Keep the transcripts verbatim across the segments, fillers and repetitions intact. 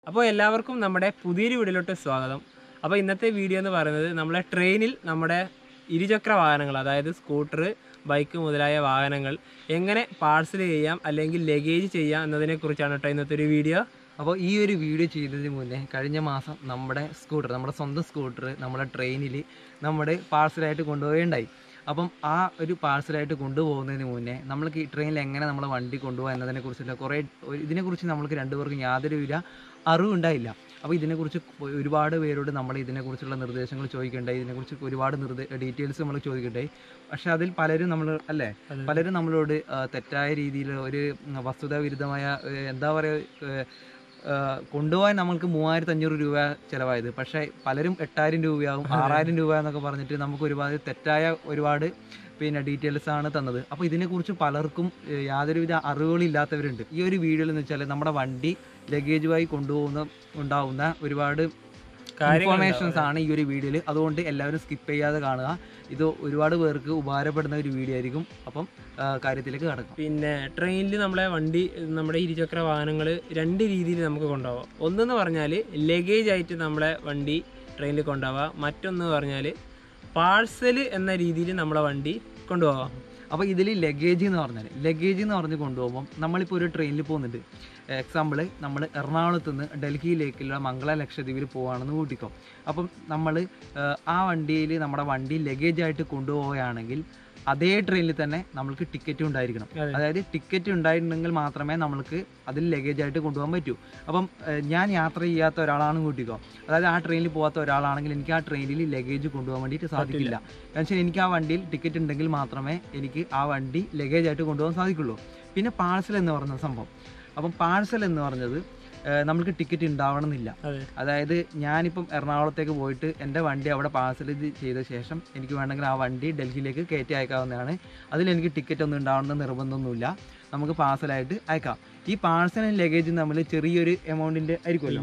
അപ്പോൾ എല്ലാവർക്കും നമ്മുടെ പുതിയൊരു വീഡിയോയിലോട്ട് സ്വാഗതം. അപ്പോൾ ഇന്നത്തെ വീഡിയോ എന്ന് പറയുന്നത് നമ്മളെ ട്രെയിനിൽ നമ്മുടെ ഇരുചക്ര വാഹനങ്ങൾ, അതായത് സ്കൂട്ടർ, ബൈക്ക് മുതലായ വാഹനങ്ങൾ എങ്ങനെ പാഴ്സൽ ചെയ്യാം അല്ലെങ്കിൽ ലഗേജ് ചെയ്യാം എന്നതിനെക്കുറിച്ചാണ് കേട്ടോ ഇന്നത്തെ ഒരു വീഡിയോ. അപ്പോൾ ഈ ഒരു വീഡിയോ ചെയ്തതിന് മുന്നേ കഴിഞ്ഞ മാസം നമ്മുടെ സ്കൂട്ടർ, നമ്മുടെ സ്വന്തം സ്കൂട്ടർ നമ്മുടെ ട്രെയിനിൽ നമ്മുടെ പാഴ്സലായിട്ട് കൊണ്ടുപോവുകയുണ്ടായി. അപ്പം ആ ഒരു പാഴ്സലായിട്ട് കൊണ്ടുപോകുന്നതിന് മുന്നേ നമ്മൾക്ക് ഈ ട്രെയിനിൽ എങ്ങനെ നമ്മളെ വണ്ടി കൊണ്ടുപോകാം എന്നതിനെക്കുറിച്ചുള്ള കുറേ ഇതിനെക്കുറിച്ച് നമ്മൾക്ക് രണ്ടുപേർക്കും യാതൊരുവിധ അറിവുണ്ടായില്ല. അപ്പോൾ ഇതിനെക്കുറിച്ച് ഒരുപാട് പേരോട് നമ്മൾ ഇതിനെക്കുറിച്ചുള്ള നിർദ്ദേശങ്ങൾ ചോദിക്കേണ്ടായി, ഇതിനെക്കുറിച്ച് ഒരുപാട് നിർദ്ദേ ഡീറ്റെയിൽസ് നമ്മൾ ചോദിക്കണ്ടായി. പക്ഷെ അതിൽ പലരും നമ്മൾ അല്ലേ പലരും നമ്മളോട് തെറ്റായ രീതിയിൽ ഒരു വസ്തുതാവിരുദ്ധമായ എന്താ പറയുക കൊണ്ടുപോകാൻ നമ്മൾക്ക് മൂവായിരത്തി അഞ്ഞൂറ് രൂപ ചിലവായത്. പക്ഷേ പലരും എട്ടായിരം രൂപയാവും ആറായിരം രൂപ എന്നൊക്കെ പറഞ്ഞിട്ട് നമുക്ക് ഒരുപാട് തെറ്റായ ഒരുപാട് പിന്നെ ഡീറ്റെയിൽസ് ആണ് തന്നത്. അപ്പോൾ ഇതിനെക്കുറിച്ച് പലർക്കും യാതൊരുവിധ അറിവുകളില്ലാത്തവരുണ്ട്. ഈ ഒരു വീഡിയോയിൽ എന്ന് വെച്ചാൽ നമ്മുടെ വണ്ടി ലഗേജുമായി കൊണ്ടുപോകുന്ന ഉണ്ടാവുന്ന ഒരുപാട് ഇൻഫോർമേഷൻസ് ആണ് ഈ ഒരു വീഡിയോയിൽ. അതുകൊണ്ട് എല്ലാവരും സ്കിപ്പ് ചെയ്യാതെ കാണുക. ഇത് ഒരുപാട് പേർക്ക് ഉപകാരപ്പെടുന്ന ഒരു വീഡിയോ ആയിരിക്കും. അപ്പം കാര്യത്തിലേക്ക് കടക്കാം. പിന്നെ ട്രെയിനിൽ നമ്മളെ വണ്ടി, നമ്മുടെ ഇരുചക്ര വാഹനങ്ങൾ രണ്ട് രീതിയിൽ നമുക്ക് കൊണ്ടുപോകാം. ഒന്നെന്ന് പറഞ്ഞാൽ ലഗേജ് ആയിട്ട് നമ്മളെ വണ്ടി ട്രെയിനിൽ കൊണ്ടുപോകാം. മറ്റൊന്ന് പറഞ്ഞാൽ പാഴ്സൽ എന്ന രീതിയിൽ നമ്മളെ വണ്ടി കൊണ്ടുപോകാം. അപ്പോൾ ഇതിൽ ലഗേജ് എന്ന് പറഞ്ഞാൽ ലഗേജ് എന്ന് പറഞ്ഞ് കൊണ്ടുപോകുമ്പം നമ്മളിപ്പോൾ ഒരു ട്രെയിനിൽ പോകുന്നുണ്ട്. എക്സാമ്പിൾ നമ്മൾ എറണാകുളത്ത് നിന്ന് ഡൽഹിയിലേക്കുള്ള മംഗള ലക്ഷദ്വീപിൽ പോവുകയാണെന്ന് കൂട്ടിക്കോ. അപ്പം നമ്മൾ ആ വണ്ടിയിൽ നമ്മുടെ വണ്ടി ലഗേജായിട്ട് കൊണ്ടുപോവുകയാണെങ്കിൽ അതേ ട്രെയിനിൽ തന്നെ നമ്മൾക്ക് ടിക്കറ്റ് ഉണ്ടായിരിക്കണം. അതായത് ടിക്കറ്റ് ഉണ്ടായിട്ടുണ്ടെങ്കിൽ മാത്രമേ നമ്മൾക്ക് അതിൽ ലഗേജായിട്ട് കൊണ്ടുപോകാൻ പറ്റൂ. അപ്പം ഞാൻ യാത്ര ചെയ്യാത്ത ഒരാളാണ് കൂട്ടിക്കോ, അതായത് ആ ട്രെയിനിൽ പോകാത്ത ഒരാളാണെങ്കിൽ എനിക്ക് ആ ട്രെയിനിൽ ലഗേജ് കൊണ്ടുപോകാൻ വേണ്ടിയിട്ട് സാധിക്കില്ല. കാരണം വെച്ചാൽ എനിക്ക് ആ വണ്ടിയിൽ ടിക്കറ്റ് ഉണ്ടെങ്കിൽ മാത്രമേ എനിക്ക് ആ വണ്ടി ലഗേജായിട്ട് കൊണ്ടുപോകാൻ സാധിക്കുള്ളൂ. പിന്നെ പാഴ്സൽ എന്ന് പറയുന്ന സംഭവം, അപ്പം പാഴ്സൽ എന്ന് പറഞ്ഞത് നമുക്ക് ടിക്കറ്റ് ഉണ്ടാവണമെന്നില്ല. അതായത് ഞാനിപ്പം എറണാകുളത്തേക്ക് പോയിട്ട് എൻ്റെ വണ്ടി അവിടെ പാഴ്സൽ ചെയ്ത ശേഷം എനിക്ക് വേണമെങ്കിൽ ആ വണ്ടി ഡൽഹിയിലേക്ക് കയറ്റി അയക്കാവുന്നതാണ്. അതിലെനിക്ക് ടിക്കറ്റ് ഒന്നും ഉണ്ടാവണമെന്ന് നിർബന്ധമൊന്നുമില്ല, നമുക്ക് പാഴ്സലായിട്ട് അയക്കാം. ഈ പാഴ്സലും ലഗേജും തമ്മിൽ ചെറിയൊരു എമൗണ്ടിന്റെ ആയിരിക്കുമല്ലോ,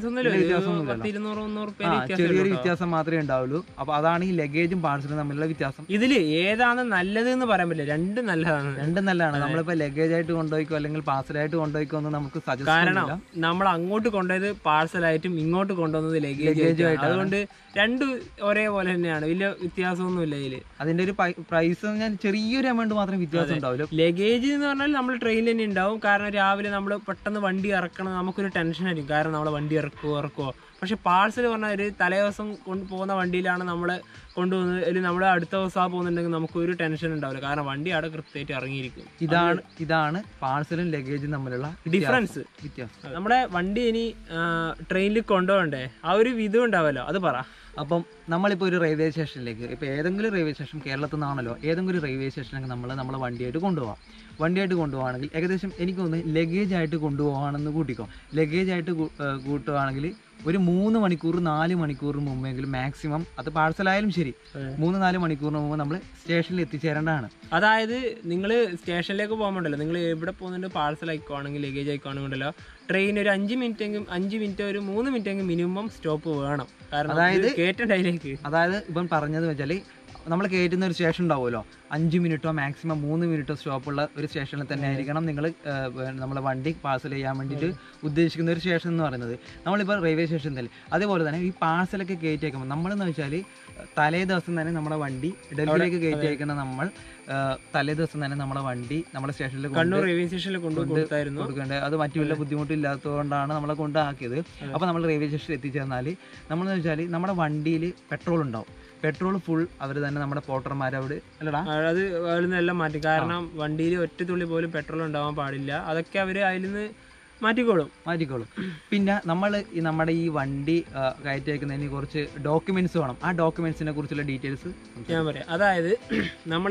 ചെറിയൊരു വ്യത്യാസം മാത്രമേ ഉണ്ടാവുള്ളൂ. അപ്പൊ അതാണ് ഈ ലഗേജും പാഴ്സലും തമ്മിലുള്ള വ്യത്യാസം. ഇതില് ഏതാണ് നല്ലത് എന്ന് പറയാൻ പറ്റില്ല, രണ്ടും നല്ലതാണ്. രണ്ടും നല്ലതാണ്. നമ്മളിപ്പോ ലഗേജ് ആയിട്ട് കൊണ്ടുപോയിക്കോ അല്ലെങ്കിൽ പാഴ്സലായിട്ട് കൊണ്ടുപോയിക്കോ എന്ന് നമുക്ക് സജസ്റ്റ്. കാരണം നമ്മൾ അങ്ങോട്ട് കൊണ്ടുപോയത് പാഴ്സലായിട്ടും ഇങ്ങോട്ട് കൊണ്ടുവന്നത് ലഗേജ് ആയിട്ട്, അതുകൊണ്ട് രണ്ടും ഒരേപോലെ തന്നെയാണ്, വലിയ വ്യത്യാസമൊന്നുമില്ല ഇതില്. അതിന്റെ ഒരു പ്രൈസ് ഞാൻ ചെറിയൊരു എമൗണ്ട് മാത്രമേ വ്യത്യാസം ഉണ്ടാവുള്ളൂ. ലഗേജ് എന്ന് പറഞ്ഞാൽ നമ്മൾ ട്രെയിനിൽ തന്നെ ഉണ്ടാവും. കാരണം രാവിലെ നമ്മൾ പെട്ടെന്ന് വണ്ടി ഇറക്കണം, നമുക്കൊരു ടെൻഷൻ ആയിരിക്കും, കാരണം നമ്മളെ വണ്ടി ഇറക്കുമോ ഇറക്കുമോ പക്ഷെ പാഴ്സൽ പറഞ്ഞാൽ ഒരു തലേ ദിവസം കൊണ്ട് പോകുന്ന വണ്ടിയിലാണ് നമ്മൾ കൊണ്ടുപോകുന്നത്, അല്ലെങ്കിൽ നമ്മുടെ അടുത്ത ദിവസം ആ പോകുന്നുണ്ടെങ്കിൽ നമുക്ക് ഒരു ടെൻഷൻ ഉണ്ടാവില്ല, കാരണം വണ്ടി അവിടെ കൃത്യമായിട്ട് ഇറങ്ങിയിരിക്കും. ഇതാണ് ഇതാണ് പാഴ്സലും ലഗേജും തമ്മിലുള്ള ഡിഫറൻസ്, വ്യത്യാസം. നമ്മുടെ വണ്ടി ഇനി ട്രെയിനിൽ കൊണ്ടുപോകണ്ടേ, ആ ഒരു വിധം ഉണ്ടാവുമല്ലോ, അത് പറ. അപ്പം നമ്മളിപ്പോൾ ഒരു റെയിൽവേ സ്റ്റേഷനിലേക്ക്, ഇപ്പോൾ ഏതെങ്കിലും റെയിൽവേ സ്റ്റേഷൻ കേരളത്തിൽ നിന്നാണല്ലോ, ഏതെങ്കിലും റെയിൽവേ സ്റ്റേഷനിലേക്ക് നമ്മൾ നമ്മളെ വണ്ടിയായിട്ട് കൊണ്ടുപോകാം. വണ്ടിയായിട്ട് കൊണ്ടുപോകുകയാണെങ്കിൽ ഏകദേശം എനിക്കൊന്ന് ലഗേജ് ആയിട്ട് കൊണ്ടുപോകാണെന്ന് കൂട്ടിക്കോ. ലഗേജ് ആയിട്ട് കൂട്ടുകയാണെങ്കിൽ ഒരു മൂന്ന് മണിക്കൂർ നാല് മണിക്കൂറിന് മുമ്പെങ്കിലും മാക്സിമം, അത് പാഴ്സലായാലും ശരി, മൂന്ന് നാല് മണിക്കൂറിന് മുമ്പ് നമ്മൾ സ്റ്റേഷനിൽ എത്തിച്ചേരേണ്ടതാണ്. അതായത് നിങ്ങൾ സ്റ്റേഷനിലേക്ക് പോകുമ്പോണ്ടല്ലോ, നിങ്ങൾ എവിടെ പോകുന്നുണ്ട് പാഴ്സൽ ആയിക്കോണെങ്കിൽ ലഗേജ് ആയിക്കോണെങ്കിലോ ട്രെയിൻ ഒരു അഞ്ച് മിനിറ്റ് എങ്കിലും അഞ്ച് മിനിറ്റ് ഒരു മൂന്ന് മിനിറ്റ് എങ്കിലും മിനിമം സ്റ്റോപ്പ് വേണം. കാരണം അതായത് കയറ്റേണ്ടതിലേക്ക്, അതായത് ഇപ്പം പറഞ്ഞത് വെച്ചാൽ നമ്മൾ കയറ്റുന്ന ഒരു സ്റ്റേഷൻ ഉണ്ടാവുമല്ലോ, അഞ്ച് മിനിറ്റോ മാക്സിമം മൂന്ന് മിനിറ്റോ സ്റ്റോപ്പുള്ള ഒരു സ്റ്റേഷനിൽ തന്നെ ആയിരിക്കണം നിങ്ങൾ നമ്മളെ വണ്ടി പാഴ്സൽ ചെയ്യാൻ വേണ്ടിയിട്ട് ഉദ്ദേശിക്കുന്ന ഒരു സ്റ്റേഷൻ എന്ന് പറയുന്നത്. നമ്മളിപ്പോൾ റെയിൽവേ സ്റ്റേഷൻ തന്നെ അതേപോലെ തന്നെ ഈ പാഴ്സലൊക്കെ കയറ്റി അയക്കുമ്പോൾ നമ്മളെന്ന് വെച്ചാൽ തലേ ദിവസം തന്നെ നമ്മുടെ വണ്ടി ഡൽഹിയിലേക്ക് കയറ്റി അയക്കുന്ന നമ്മൾ തലേ ദിവസം തന്നെ നമ്മുടെ വണ്ടി നമ്മുടെ സ്റ്റേഷനിൽ റെയിൽവേ സ്റ്റേഷനിൽ കൊടുക്കേണ്ടത്. അത് മറ്റു വല്ല ബുദ്ധിമുട്ടില്ലാത്തതുകൊണ്ടാണ് നമ്മളെ കൊണ്ടാക്കിയത്. അപ്പോൾ നമ്മൾ റെയിൽവേ സ്റ്റേഷനിൽ എത്തിച്ചേർന്നാൽ നമ്മളെന്ന് വെച്ചാൽ നമ്മുടെ വണ്ടിയിൽ പെട്രോൾ ഉണ്ടാവും. പെട്രോൾ ഫുൾ അവർ തന്നെ നമ്മുടെ പോർട്ടർമാരവിടെ അല്ലടാ അത് അതിൽ നിന്നെല്ലാം മാറ്റി, കാരണം വണ്ടിയിൽ ഒറ്റ തുള്ളി പോലും പെട്രോൾ ഉണ്ടാവാൻ പാടില്ല, അതൊക്കെ അവർ അതിൽ നിന്ന് മാറ്റിക്കോളും മാറ്റിക്കോളും പിന്നെ നമ്മൾ ഈ നമ്മുടെ ഈ വണ്ടി കയറ്റി അയക്കുന്നതിന് കുറച്ച് ഡോക്യുമെന്റ്സ് വേണം. ആ ഡോക്യുമെന്റ്സിനെ കുറിച്ചുള്ള ഡീറ്റെയിൽസ് ഞാൻ പറയാം. അതായത് നമ്മൾ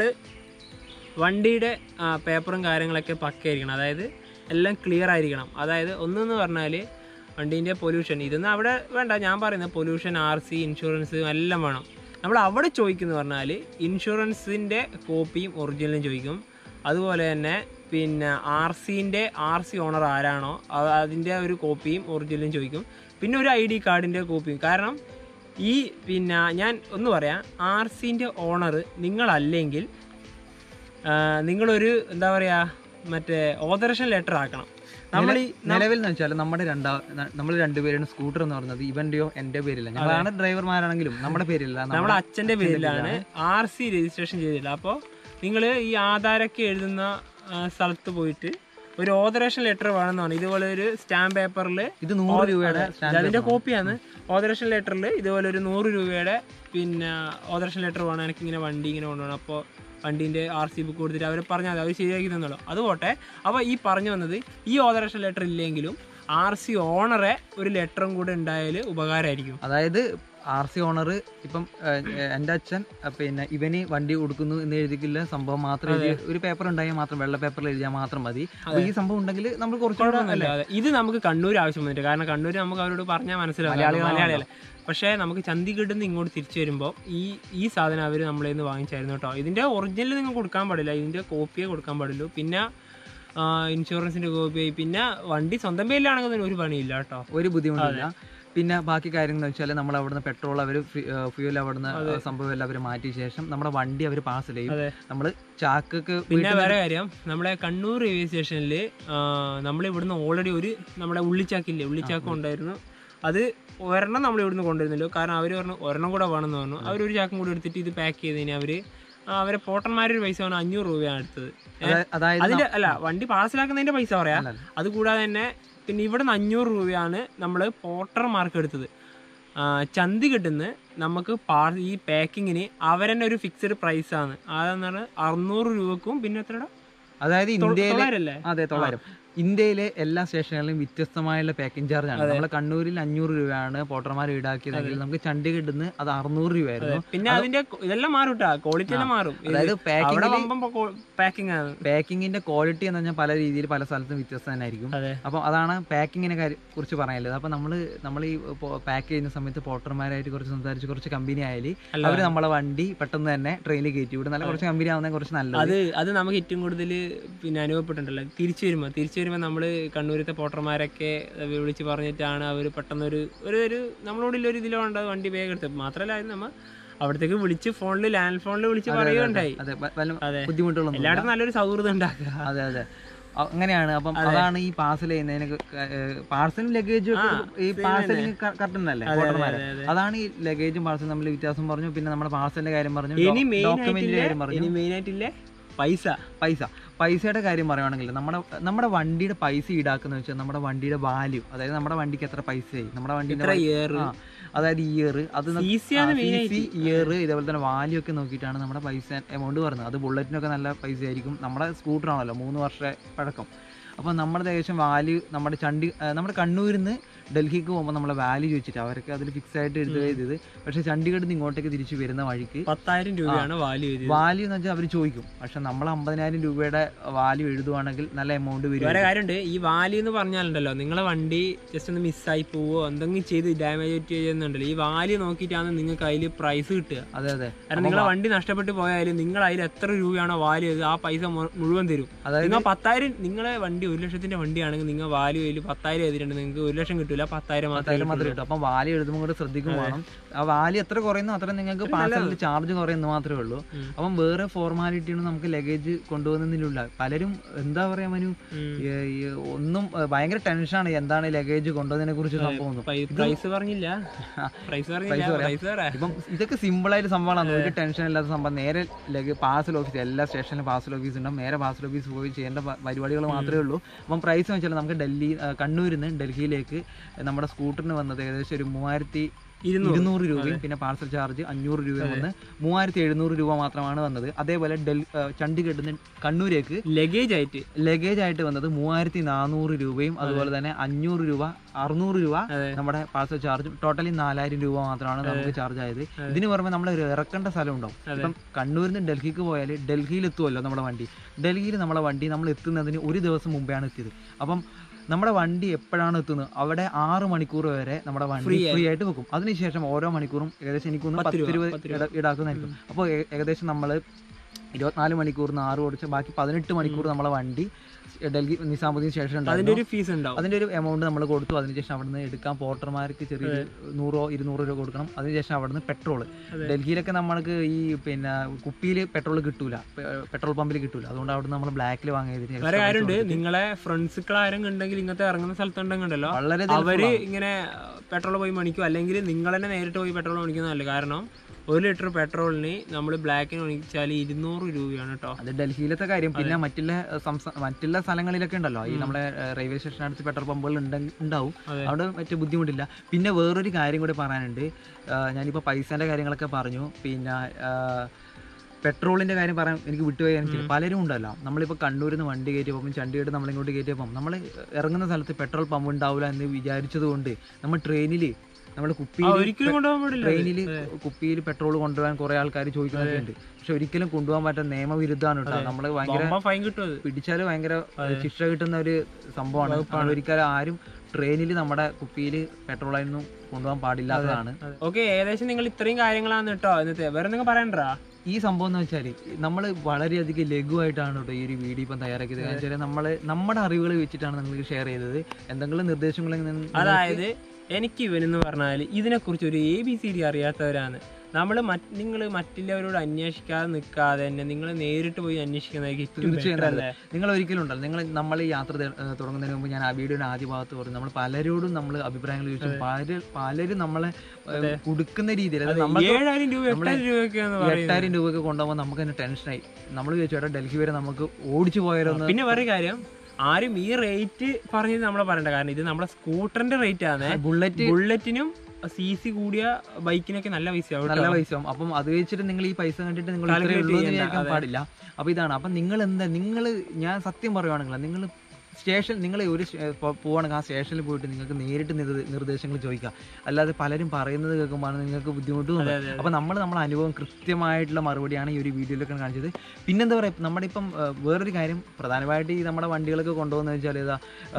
വണ്ടിയുടെ പേപ്പറും കാര്യങ്ങളൊക്കെ പക്കയായിരിക്കണം, അതായത് എല്ലാം ക്ലിയർ ആയിരിക്കണം. അതായത് ഒന്നെന്ന് പറഞ്ഞാൽ വണ്ടീൻ്റെ പൊല്യൂഷൻ, ഇതൊന്നും അവിടെ വേണ്ട, ഞാൻ പറയുന്നത് പൊല്യൂഷൻ, ആർ സി, ഇൻഷുറൻസ് എല്ലാം വേണം. നമ്മൾ അവിടെ ചോദിക്കുന്നു പറഞ്ഞാൽ ഇൻഷുറൻസിൻ്റെ കോപ്പിയും ഒറിജിനലും ചോദിക്കും. അതുപോലെ തന്നെ പിന്നെ ആർ സിൻ്റെ ആർ സി ഓണർ ആരാണോ അതിൻ്റെ ഒരു കോപ്പിയും ഒറിജിനലും ചോദിക്കും. പിന്നെ ഒരു ഐ ഡി കാർഡിൻ്റെ കോപ്പിയും. കാരണം ഈ പിന്നെ ഞാൻ ഒന്ന് പറയാം, ആർ സിൻ്റെ ഓണർ നിങ്ങളല്ലെങ്കിൽ നിങ്ങളൊരു എന്താ പറയുക മറ്റേ ഓതറേഷൻ ലെറ്റർ ആക്കണം. നമ്മൾ ഈ നിലവിൽ എന്ന് വെച്ചാൽ നമ്മുടെ രണ്ടാ നമ്മൾ രണ്ടുപേരും സ്കൂട്ടർ എന്ന് പറയുന്നത് ഇവന്റെയോ എന്റെ പേരില്ല, ഞങ്ങളാണ് ഡ്രൈവർമാരാണെങ്കിലും നമ്മുടെ പേരില്ല, നമ്മുടെ അച്ഛന്റെ പേരിലാണ്. ആർ സി രജിസ്ട്രേഷൻ ചെയ്തില്ല. അപ്പോൾ നിങ്ങൾ ഈ ആധാരൊക്കെ എഴുതുന്ന സ്ഥലത്ത് പോയിട്ട് ഒരു ഓതറേഷൻ ലെറ്റർ വേണമെന്നാണ്. ഇതുപോലെ ഒരു സ്റ്റാമ്പ് പേപ്പറിൽ ഇത് നൂറ് രൂപയുടെ അതിന്റെ കോപ്പിയാണ്. ഓതറേഷൻ ലെറ്ററിൽ ഇതുപോലെ ഒരു നൂറ് രൂപയുടെ പിന്നെ ഓതറേഷൻ ലെറ്റർ വേണം, എനിക്ക് ഇങ്ങനെ വണ്ടി ഇങ്ങനെ കൊണ്ടുപോകണം. അപ്പോൾ വണ്ടീൻ്റെ ആർ സി ബുക്ക് കൊടുത്തിട്ട് അവർ പറഞ്ഞാൽ അവർ ശരിയാക്കി തന്നുള്ളൂ. അത് പോട്ടെ. അപ്പോൾ ഈ പറഞ്ഞു വന്നത് ഈ ഓതറേഷൻ ലെറ്റർ ഇല്ലെങ്കിലും ആർ സി ഓണറെ ഒരു ലെറ്ററും കൂടെ ഉണ്ടായാൽ ഉപകാരമായിരിക്കും. അതായത് ആർ സി ഓണർ ഇപ്പം എൻ്റെ അച്ഛൻ പിന്നെ ഇവന് വണ്ടി കൊടുക്കുന്നു എന്ന് എഴുതിക്കില്ല, സംഭവം മാത്രം എഴുതി ഒരു പേപ്പർ ഉണ്ടായാൽ മാത്രം വെള്ള പേപ്പറിൽ എഴുതിയാൽ മാത്രം മതി. ഈ സംഭവം ഉണ്ടെങ്കിൽ നമ്മൾ കുറച്ചുകൂടെ ഇത് നമുക്ക് കണ്ണൂർ ആവശ്യം വന്നിട്ട്, കാരണം കണ്ണൂർ നമുക്ക് അവരോട് പറഞ്ഞാൽ മനസ്സിലാവും, മലയാളികളെ. പക്ഷേ നമുക്ക് ചണ്ഡീഗഡിൽ നിന്ന് ഇങ്ങോട്ട് തിരിച്ചു വരുമ്പോൾ ഈ ഈ സാധനം അവർ നമ്മളെ നിന്ന് വാങ്ങിച്ചായിരുന്നു കേട്ടോ. ഇതിൻ്റെ ഒറിജിനൽ നിങ്ങൾ കൊടുക്കാൻ പാടില്ല, ഇതിൻ്റെ കോപ്പിയെ കൊടുക്കാൻ പാടുള്ളൂ. പിന്നെ ഇൻഷുറൻസിൻ്റെ കോപ്പി, പിന്നെ വണ്ടി സ്വന്തം പേരിലാണെങ്കിൽ ഒരു പണിയില്ല കേട്ടോ, ഒരു ബുദ്ധിമുട്ടില്ല. പിന്നെ ബാക്കി കാര്യങ്ങൾ എന്ന് വെച്ചാൽ നമ്മൾ അവിടുന്ന് പെട്രോൾ അവർ ഫ്യൂൽ അവിടുന്ന് സംഭവം എല്ലാം അവർ മാറ്റിയ ശേഷം നമ്മുടെ വണ്ടി അവർ പാസ് ചെയ്യും. നമ്മൾ ചാക്കൊക്കെ പിന്നെ വേറെ കാര്യം, നമ്മുടെ കണ്ണൂർ റെയിൽവേ സ്റ്റേഷനിൽ നമ്മൾ ഇവിടുന്ന് ഓൾറെഡി ഒരു നമ്മുടെ ഉള്ളിച്ചാക്കില്ലേ, ഉള്ളിച്ചാക്കം ഉണ്ടായിരുന്നു. അത് ഒരെണ്ണം നമ്മൾ ഇവിടുന്ന് കൊണ്ടുവരുന്നല്ലോ, കാരണം അവർ പറഞ്ഞു ഒരെണ്ണം കൂടെ വേണമെന്ന് പറഞ്ഞു. അവരൊരു ചാക്കും കൂടി എടുത്തിട്ട് ഇത് പാക്ക് ചെയ്തതിന് അവർ അവരെ പോട്ടന്മാരൊരു പൈസ വേണം അഞ്ഞൂറ് രൂപയാണ് എടുത്തത്. അതിന്റെ അല്ല വണ്ടി പാഴ്സലാക്കുന്നതിന്റെ പൈസ പറയാ. അതുകൂടാതെ തന്നെ പിന്നെ ഇവിടെ നിന്ന് അഞ്ഞൂറ് രൂപയാണ് നമ്മൾ പോട്ടർമാർക്ക് എടുത്തത്. ചണ്ഡീഗഡിൽ നിന്ന് നമുക്ക് പാർ ഈ പാക്കിങ്ങിന് അവരെന്നെ ഒരു ഫിക്സഡ് പ്രൈസാണ്. അതെന്ന് പറഞ്ഞാൽ അറുന്നൂറ് രൂപക്കും പിന്നെ എത്രയുടെ അതായത് ഇന്ത്യയിലെ അതെ തൊള്ളായിരം ഇന്ത്യയിലെ എല്ലാ സ്റ്റേഷനുകളിലും വ്യത്യസ്തമായുള്ള പാക്കിംഗ് ചാർജ് ആണ്. നമ്മളെ കണ്ണൂരിൽ അഞ്ഞൂറ് രൂപയാണ് പോട്ടർമാർ ഈടാക്കിയതെങ്കിൽ നമുക്ക് ചണ്ഡീഗഡിൽ നിന്ന് അത് അറുന്നൂറ് രൂപയായിരുന്നു. പിന്നെ അതിന്റെ ഇതെല്ലാം മാറും, ക്വാളിറ്റി എല്ലാം മാറും. അതായത് പാക്കിംഗ് ആണ്, പാക്കിങ്ങിന്റെ ക്വാളിറ്റി എന്ന് പറഞ്ഞാൽ പല രീതിയിൽ പല സ്ഥലത്തും വ്യത്യസ്തം തന്നെ ആയിരിക്കും. അപ്പൊ അതാണ് പാക്കിങ്ങിനെ കുറിച്ച് പറയാനുള്ളത്. അപ്പൊ നമ്മള് നമ്മൾ ഈ പാക്ക് ചെയ്യുന്ന സമയത്ത് പോട്ടർമാരായിട്ട് കുറച്ച് സംസാരിച്ച് കുറച്ച് കമ്പനി ആയാലും അവര് നമ്മളെ വണ്ടി പെട്ടെന്ന് തന്നെ ട്രെയിനിൽ കയറ്റി വിടും. നല്ല കുറച്ച് കമ്പനി ആവുന്ന കുറച്ച് നല്ലത്. അത് അത് നമുക്ക് ഏറ്റവും കൂടുതൽ പിന്നെ അനുഭവപ്പെട്ടിട്ടുണ്ടല്ലോ. തിരിച്ചു വരുമ്പോൾ തിരിച്ചു വരുമ്പോൾ നമ്മൾ കണ്ണൂരത്തെ പോട്ടർമാരൊക്കെ വിളിച്ച് പറഞ്ഞിട്ടാണ് അവർ പെട്ടെന്നൊരു ഒരു ഒരു നമ്മളോടുള്ള ഒരു ഇതിലുണ്ട് വണ്ടി വേഗം എടുത്തത്. മാത്രമല്ല നമ്മൾ അവിടത്തേക്ക് വിളിച്ച് ഫോണിൽ ലാൻഡ് ഫോണിൽ വിളിച്ച് പറയുകയുണ്ടായി. അതെ, ബുദ്ധിമുട്ടുള്ള എല്ലായിടത്തും നല്ലൊരു സൗഹൃദം ഉണ്ടാക്കുക. അതെ അതെ അങ്ങനെയാണ്. അപ്പം അതാണ് ഈ പാർസൽ ചെയ്യുന്നതിന് പാർസലും ലഗേജും ഈ പാർസലിന് കറക്റ്റ് ഉണ്ടല്ലേ പോട്ടർമാരെ. അതാണ് ഈ ലഗേജും പാർസലും തമ്മിൽ വ്യത്യാസം പറഞ്ഞു. പിന്നെ നമ്മുടെ പാർസലിന്റെ കാര്യം പറഞ്ഞു, ഡോക്യുമെന്റിന്റെ കാര്യം പറഞ്ഞു. മെയിനായിട്ടില്ലേ പൈസ പൈസ പൈസയുടെ കാര്യം പറയുകയാണെങ്കിൽ നമ്മുടെ നമ്മുടെ വണ്ടിയുടെ പൈസ ഈടാക്കുന്ന വെച്ചാൽ നമ്മുടെ വണ്ടിയുടെ വാല്യൂ, അതായത് നമ്മുടെ വണ്ടിക്ക് എത്ര പൈസയായി, നമ്മുടെ വണ്ടിയുടെ അതായത് ഇയർ, അത് ഇയർ ഇതേപോലെ തന്നെ വാല്യൂ ഒക്കെ നോക്കിയിട്ടാണ് നമ്മുടെ പൈസ എമൗണ്ട് പറയുന്നത്. അത് ബുള്ളറ്റിനൊക്കെ നല്ല പൈസ ആയിരിക്കും. നമ്മുടെ സ്കൂട്ടറാണല്ലോ മൂന്ന് വർഷം പഴക്കം. അപ്പോൾ നമ്മുടെ ഏകദേശം വാല്യൂ നമ്മുടെ ചണ്ഡി നമ്മുടെ കണ്ണൂരിൽ നിന്ന് ഡൽഹിക്ക് പോകുമ്പോൾ നമ്മളെ വാല്യൂ ചോദിച്ചിട്ട് അവർക്ക് അതിൽ ഫിക്സ് ആയിട്ട് എഴുതുക ചെയ്തത്. പക്ഷെ ചണ്ഡീഗഡിൽ നിന്ന് ഇങ്ങോട്ടേക്ക് തിരിച്ചു വരുന്ന വഴിക്ക് പത്തായിരം രൂപയാണ് വാല്യൂ വാല്യൂ എന്ന് വെച്ചാൽ അവർ ചോദിക്കും. പക്ഷെ നമ്മൾ അമ്പതിനായിരം രൂപയുടെ വാല്യൂ എഴുതുവാണെങ്കിൽ നല്ല എമൗണ്ട് വരും. വേറെ കാര്യമുണ്ട്, ഈ വാല്യൂ എന്ന് പറഞ്ഞാലുണ്ടല്ലോ, നിങ്ങളെ വണ്ടി ജസ്റ്റ് ഒന്ന് മിസ്സായി പോവോ എന്തെങ്കിലും ചെയ്ത് ഡാമേജ് ചെയ്യുന്നുണ്ടല്ലോ, ഈ വാല്യൂ നോക്കിയിട്ടാണ് നിങ്ങൾക്ക് അതിൽ പ്രൈസ് കിട്ടുക. അതെ അതെ കാരണം നിങ്ങളെ വണ്ടി നഷ്ടപ്പെട്ട് പോയാലും നിങ്ങൾ അതിൽ എത്ര രൂപയാണോ വാല്യൂ ചെയ്ത് ആ പൈസ മുഴുവൻ തരും. നിങ്ങൾ പത്തായിരം നിങ്ങളെ വണ്ടി ഒരു ലക്ഷത്തിന്റെ വണ്ടിയാണെങ്കിൽ നിങ്ങൾ വാല്യൂ അതിൽ പത്തായിരം എഴുതിയിട്ടുണ്ട്, നിങ്ങൾക്ക് ഒരു ലക്ഷം കിട്ടില്ല, പത്തായിരം പത്തായിരം മാത്രമേ കിട്ടും. അപ്പം വാല്യൂ എഴുതുമ്പോൾ കൂടെ ശ്രദ്ധിക്കും വേണം. ആ വാല്യൂ എത്ര കുറയുന്നു അത്ര നിങ്ങൾക്ക് പാർസലിന്റെ ചാർജ് കുറയുന്നു മാത്രമേ ഉള്ളൂ. അപ്പം വേറെ ഫോർമാലിറ്റിയൊന്നും നമുക്ക് ലഗേജ് കൊണ്ടുപോകുന്നില്ല. പലരും എന്താ പറയാ മനു, ഒന്നും ഭയങ്കര ടെൻഷനാണ് എന്താണ് ലഗേജ് കൊണ്ടുപോകുന്നതിനെ കുറിച്ച് സംഭവം. ഇപ്പം ഇതൊക്കെ സിമ്പിൾ ആയിട്ട് സംഭവമാണ്, ഒരു ടെൻഷൻ ഇല്ലാത്ത സംഭവം. നേരെ പാർസൽ ഓഫീസ്, എല്ലാ സ്റ്റേഷനിലും പാർസൽ ഓഫീസ് ഉണ്ടാവും. നേരെ പാർസൽ ഓഫീസ് പോയി ചെയ്യേണ്ട പരിപാടികൾ മാത്രമേ ഉള്ളൂ. അപ്പം പ്രൈസ് എന്ന് വെച്ചാൽ നമുക്ക് ഡൽഹി കണ്ണൂരിൽ നിന്ന് ഡൽഹിയിലേക്ക് നമ്മുടെ സ്കൂട്ടറിന് വന്നത് ഏകദേശം ഒരു മൂവായിരത്തി ഇരുന്നൂറ് രൂപയും പിന്നെ പാർസൽ ചാർജ് അഞ്ഞൂറ് രൂപയും വന്ന് മൂവായിരത്തി എഴുന്നൂറ് രൂപ മാത്രമാണ് വന്നത്. അതേപോലെ ഡൽ ചണ്ഡീഗഡിൽ നിന്ന് കണ്ണൂരേക്ക് ലഗേജ് ആയിട്ട് ലഗേജ് ആയിട്ട് വന്നത് മൂവായിരത്തി നാനൂറ് രൂപയും അതുപോലെ തന്നെ അഞ്ഞൂറ് രൂപ അറുന്നൂറ് രൂപ നമ്മുടെ പാർസൽ ചാർജും ടോട്ടലി നാലായിരം രൂപ മാത്രമാണ് നമുക്ക് ചാർജ് ആയത്. ഇതിന് പുറമെ നമ്മൾ ഇറക്കേണ്ട സ്ഥലം ഉണ്ടാവും. ഇപ്പം കണ്ണൂരിൽ നിന്ന് ഡൽഹിക്ക് പോയാൽ ഡൽഹിയിൽ എത്തുമല്ലോ നമ്മുടെ വണ്ടി. ഡൽഹിയിൽ നമ്മളെ വണ്ടി നമ്മൾ എത്തുന്നതിന് ഒരു ദിവസം മുമ്പെയാണ് എത്തിയത്. അപ്പം നമ്മുടെ വണ്ടി എപ്പോഴാണ് എത്തുന്നത് അവിടെ ആറ് മണിക്കൂർ വരെ നമ്മുടെ വണ്ടി ഫ്രീ ആയിട്ട് വെക്കും. അതിനുശേഷം ഓരോ മണിക്കൂറും ഏകദേശം എനിക്കൊന്ന് പത്ത് രൂപ ഈടാക്കുന്നതായിരിക്കും. അപ്പോൾ ഏകദേശം നമ്മൾ ഇരുപത്തിനാല് മണിക്കൂറിന് ആറ് ഓടിച്ച് ബാക്കി പതിനെട്ട് മണിക്കൂർ നമ്മളെ വണ്ടി ഡൽഹി നിസാമുദ്ദീൻ സ്റ്റേഷൻ അതിന്റെ ഉണ്ടായിരുന്നു. ഒരു ഫീസ് ഉണ്ടാവും. അതിന്റെ ഒരു എമൗണ്ട് നമ്മൾ കൊടുത്തു. അതിനുശേഷം അവിടുന്ന് എടുക്കാൻ പോർട്ടർമാർക്ക് ചെറിയൊരു നൂറോ ഇരുന്നൂറോ രൂപ കൊടുക്കണം. അതിനുശേഷം അവിടുന്ന് പെട്രോൾ, ഡൽഹിയിലൊക്കെ നമ്മൾക്ക് ഈ പിന്നെ കുപ്പിയിൽ പെട്രോൾ കിട്ടൂല, പെട്രോൾ പമ്പിൽ കിട്ടൂല. അതുകൊണ്ട് അവിടെ നമ്മൾ ബ്ലാക്കിൽ വാങ്ങിയതിന് വേറെ കാര്യമുണ്ട്, നിങ്ങളെ ഫ്രണ്ട്സുകൾ ആരും ഉണ്ടെങ്കിൽ ഇങ്ങനത്തെ ഇറങ്ങുന്ന സ്ഥലത്തുണ്ടെങ്കിലോ വളരെ അവര് ഇങ്ങനെ പെട്രോൾ പോയി മണിക്കും, അല്ലെങ്കിൽ നിങ്ങൾ തന്നെ നേരിട്ട് പോയി പെട്രോൾ മണിക്കുന്നതല്ല. കാരണം ഒരു ലിറ്റർ പെട്രോളിന് നമ്മൾ ബ്ലാക്കിന് മണിച്ചാൽ ഇരുന്നൂറ് രൂപയാണ് കേട്ടോ. അത് ഡൽഹിയിലത്തെ കാര്യം. പിന്നെ മറ്റുള്ള സംസ്ഥാന മറ്റുള്ള സ്ഥലങ്ങളിലൊക്കെ ഉണ്ടല്ലോ, ഈ നമ്മുടെ റെയിൽവേ സ്റ്റേഷനടുത്ത് പെട്രോൾ പമ്പുകൾ ഉണ്ടാവും, അവിടെ മറ്റു ബുദ്ധിമുട്ടില്ല. പിന്നെ വേറൊരു കാര്യം കൂടി പറയാനുണ്ട്. ഞാനിപ്പോൾ പൈസേൻ്റെ കാര്യങ്ങളൊക്കെ പറഞ്ഞു. പിന്നെ പെട്രോളിൻ്റെ കാര്യം പറയാൻ എനിക്ക് വിട്ടുപോയി. എനിക്ക് പലരും ഉണ്ടല്ലോ, നമ്മളിപ്പോൾ കണ്ണൂരിൽ നിന്ന് വണ്ടി കയറ്റിയപ്പം ചണ്ഡീഗഡ് നമ്മളിങ്ങോട്ട് കയറ്റിയപ്പം നമ്മൾ ഇറങ്ങുന്ന സ്ഥലത്ത് പെട്രോൾ പമ്പ് ഉണ്ടാവില്ല എന്ന് വിചാരിച്ചത് കൊണ്ട് നമ്മൾ ട്രെയിനിൽ നമ്മൾ കുപ്പിയിൽ ട്രെയിനിൽ കുപ്പിയിൽ പെട്രോൾ കൊണ്ടുപോകാൻ കുറെ ആൾക്കാർ ചോദിക്കുന്നൊക്കെയുണ്ട്. പക്ഷെ ഒരിക്കലും കൊണ്ടുപോകാൻ പറ്റാത്ത നിയമവിരുദ്ധമാണ് കേട്ടോ. നമ്മള് ഭയങ്കര പിടിച്ചാല് ഭയങ്കര ശിക്ഷ കിട്ടുന്ന ഒരു സംഭവമാണ്. ഒരിക്കലും ആരും ട്രെയിനിൽ നമ്മുടെ കുപ്പിയിൽ പെട്രോളായിരുന്നു കൊണ്ടുപോകാൻ പാടില്ലാത്തതാണ്. ഓക്കെ, ഏകദേശം നിങ്ങൾ ഇത്രയും കാര്യങ്ങളാണ് കേട്ടോ ഇന്നത്തെ. വേറെ എന്തെങ്കിലും പറയണ്ടാ? ഈ സംഭവം എന്ന് വെച്ചാൽ നമ്മൾ വളരെയധികം ലഘുവായിട്ടാണ് കേട്ടോ ഈ ഒരു വീഡിയോ ഇപ്പം തയ്യാറാക്കിയത്. കാരണം വെച്ചാൽ നമ്മൾ നമ്മുടെ അറിവുകൾ വെച്ചിട്ടാണ് നിങ്ങൾക്ക് ഷെയർ ചെയ്തത്. എന്തെങ്കിലും നിർദ്ദേശങ്ങൾ, അതായത് എനിക്ക് ഇവനെന്ന് പറഞ്ഞാൽ ഇതിനെക്കുറിച്ച് ഒരു എ ബി സി ഡി അറിയാത്തവരാണ്. നമ്മൾ നിങ്ങൾ മറ്റുള്ളവരോട് അന്വേഷിക്കാതെ നിൽക്കാതെ തന്നെ നിങ്ങൾ നേരിട്ട് പോയി അന്വേഷിക്കുന്നതായിരിക്കും തീർച്ചയായും. നിങ്ങൾ ഒരിക്കലും ഉണ്ടല്ലോ, നിങ്ങൾ നമ്മൾ ഈ യാത്ര തുടങ്ങുന്നതിന് മുമ്പ് ഞാൻ ആ വീഡിയോയുടെ ആദ്യ ഭാഗത്ത് പറഞ്ഞു, നമ്മൾ പലരോടും നമ്മൾ അഭിപ്രായങ്ങൾ ചോദിച്ചു. പല പലരും നമ്മളെ കൊടുക്കുന്ന രീതിയിൽ ഏഴായിരം രൂപ എട്ടായിരം രൂപയൊക്കെ കൊണ്ടുപോകുമ്പോൾ നമുക്ക് തന്നെ ടെൻഷനായി. നമ്മൾ ചോദിച്ചു ചേട്ടാ ഡൽഹി വരെ നമുക്ക് ഓടിച്ചു പോയാലോ. പിന്നെ വേറെ കാര്യം, ആരും ഈ റേറ്റ് പറഞ്ഞത് നമ്മളെ പറയണ്ട. കാരണം ഇത് നമ്മുടെ സ്കൂട്ടറിന്റെ റേറ്റ് ആണ്. ബുള്ളറ്റ് ബുള്ളറ്റിനും സി സി കൂടിയ ബൈക്കിനൊക്കെ നല്ല പൈസ നല്ല പൈസ. അപ്പം അത് വെച്ചിട്ട് നിങ്ങൾ ഈ പൈസ കണ്ടിട്ട് നിങ്ങൾ വിചാരിക്കാൻ പാടില്ല. അപ്പൊ ഇതാണ്. അപ്പൊ നിങ്ങൾ എന്താ, നിങ്ങൾ ഞാൻ സത്യം പറയുവാണെങ്കിൽ നിങ്ങൾ സ്റ്റേഷൻ നിങ്ങൾ ഒരു പോവാണെങ്കിൽ ആ സ്റ്റേഷനിൽ പോയിട്ട് നിങ്ങൾക്ക് നേരിട്ട് നിർദ്ദേശങ്ങൾ ചോദിക്കാം. അല്ലാതെ പലരും പറയുന്നത് കേൾക്കുമ്പോൾ നിങ്ങൾക്ക് ബുദ്ധിമുട്ടും. അപ്പൊ നമ്മൾ നമ്മുടെ അനുഭവം കൃത്യമായിട്ടുള്ള മറുപടിയാണ് ഈ ഒരു വീഡിയോയിലൊക്കെ കാണിച്ചത്. പിന്നെന്താ പറയുക, നമ്മുടെ ഇപ്പം വേറൊരു കാര്യം പ്രധാനമായിട്ട് ഈ നമ്മുടെ വണ്ടികളൊക്കെ കൊണ്ടുപോകുന്നത് വെച്ചാൽ ഇതാ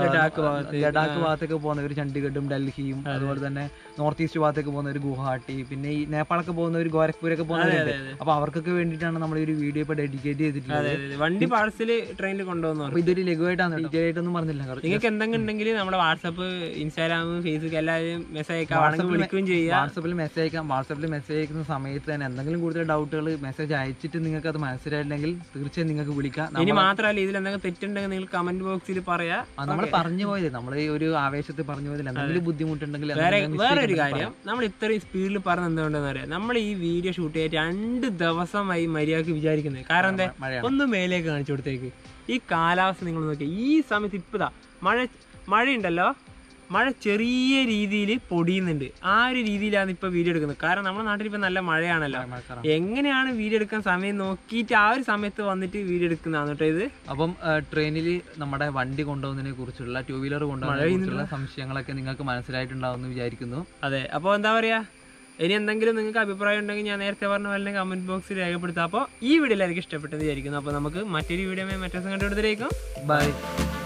ലഡാക്ക് ഭാഗത്തൊക്കെ പോകുന്നവർ ചണ്ഡീഗഡും ഡൽഹിയും അതുപോലെ തന്നെ നോർത്ത് ഈസ്റ്റ് ഭാഗത്തേക്ക് പോകുന്നവർ ഗുവാഹട്ടി, പിന്നെ ഈ നേപ്പാളൊക്കെ പോകുന്നവർ ഗോരഖ്പൂരൊക്കെ പോകുന്നവരുണ്ട്. അപ്പൊ അവർക്കൊക്കെ വേണ്ടിയിട്ടാണ് നമ്മൾ ഈ ഒരു വീഡിയോ ഇപ്പൊ ഡെഡിക്കേറ്റ് ചെയ്തിട്ടുള്ളത്. വണ്ടി പാഴ്സൽ ട്രെയിനിൽ കൊണ്ടുപോകുന്നു. അപ്പൊ ഇതൊരു ലഘുവായിട്ടാണ്, ഡീറ്റെയിൽ പറഞ്ഞില്ല. നിങ്ങൾക്ക് എന്തെങ്കിലും ഉണ്ടെങ്കിൽ നമ്മുടെ വാട്സാപ്പ്, ഇൻസ്റ്റാഗ്രാം, ഫേസ്ബുക്ക് എല്ലാവരും മെസ്സേജ് അയക്കാം, വിളിക്കുകയും ചെയ്യാം. വാട്സാപ്പിൽ മെസ്സേജ് അയക്കാം. വാട്സാപ്പിൽ മെസ്സേജ് അയക്കുന്ന സമയത്ത് തന്നെ എന്തെങ്കിലും കൂടുതൽ ഡൗട്ടുകൾ മെസ്സേജ് അയച്ചിട്ട് നിങ്ങൾക്ക് അത് മനസ്സിലായില്ലെങ്കിൽ തീർച്ചയായും നിങ്ങൾക്ക് വിളിക്കാം. ഇനി മാത്രമല്ല, ഇതിൽ എന്തെങ്കിലും തെറ്റുണ്ടെങ്കിൽ നിങ്ങൾ കമന്റ് ബോക്സിൽ പറയാം. നമ്മൾ പറഞ്ഞു പോയത്, നമ്മൾ ഈ ഒരു ആവേശത്തിൽ പറഞ്ഞു പോയതിൽ എന്തെങ്കിലും ബുദ്ധിമുട്ടുണ്ടെങ്കിൽ. വേറൊരു കാര്യം, നമ്മൾ ഇത്രയും സ്പീഡിൽ പറഞ്ഞ എന്തുകൊണ്ടെന്ന് അറിയാം, നമ്മൾ ഈ വീഡിയോ ഷൂട്ട് ചെയ്ത് രണ്ട് ദിവസമായി മര്യാദക്ക് വിചാരിക്കുന്നത്. കാരണം എന്താ, ഒന്ന് മേലേക്ക് കാണിച്ചു കൊടുത്തേക്ക്. ഈ കാലാവസ്ഥ നിങ്ങൾ നോക്കിയാൽ ഈ സമയത്ത് ഇപ്പതാ മഴ മഴയുണ്ടല്ലോ, മഴ ചെറിയ രീതിയിൽ പൊടിയുന്നുണ്ട്. ആ ഒരു രീതിയിലാണ് ഇപ്പൊ വീഡിയോ എടുക്കുന്നത്. കാരണം നമ്മുടെ നാട്ടിൽ ഇപ്പൊ നല്ല മഴയാണല്ലോ. എങ്ങനെയാണ് വീഡിയോ എടുക്കാൻ സമയം നോക്കിയിട്ട് ആ ഒരു സമയത്ത് വന്നിട്ട് വീഡിയോ എടുക്കുന്നതാണ് കേട്ടോ ഇത്. അപ്പം ട്രെയിനിൽ നമ്മുടെ വണ്ടി കൊണ്ടുപോകുന്നതിനെ കുറിച്ചുള്ള, ടൂ വീലർ കൊണ്ടുപോകുന്നതിനുള്ള സംശയങ്ങളൊക്കെ നിങ്ങൾക്ക് മനസ്സിലായിട്ടുണ്ടാവുമെന്ന് വിചാരിക്കുന്നു. അതെ, അപ്പോൾ എന്താ പറയാ, ഇനി എന്തെങ്കിലും നിങ്ങൾക്ക് അഭിപ്രായം ഉണ്ടെങ്കിൽ ഞാൻ നേരത്തെ പറഞ്ഞ പോലെ കമന്റ് ബോക്സിൽ രേഖപ്പെടുത്താം. അപ്പോൾ ഈ വീഡിയോ എല്ലാവർക്കും ഇഷ്ടപ്പെട്ടെന്ന് വിചാരിക്കുന്നു. അപ്പോൾ നമുക്ക് മറ്റൊരു വീഡിയോ മറ്റേ ദിവസം കണ്ടുപിടുത്തരേക്കും. ബൈ.